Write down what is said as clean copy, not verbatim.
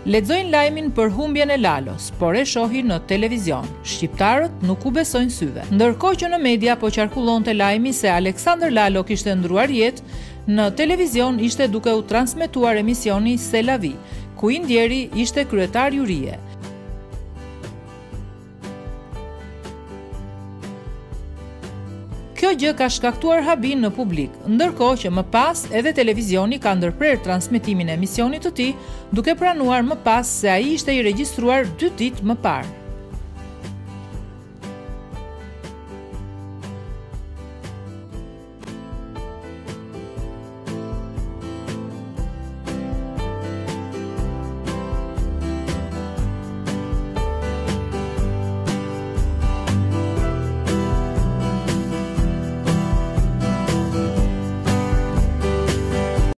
Lexojnë lajmin për humbjen e Lalos, por e shohin në televizion. Shqiptarët nuk u besojnë syve. Ndërkohë që në media po qarkullonte lajmi se Aleksandër Lalo kishte ndruar jetë, në televizion ishte duke u transmetuar emisioni Se la vie, ku i ndjeri ishte kryetar jurie. Kjo gjë ka shkaktuar habin në publik, ndërkohë që më pas edhe televizioni ka ndërprer transmetimin e emisionit të tij, duke pranuar më pas se ai ishte i regjistruar 2 ditë më parë.